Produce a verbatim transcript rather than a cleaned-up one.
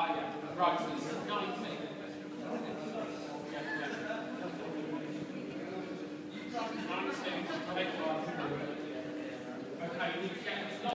Right, so this is nineteen. nineteen. Okay, you need to get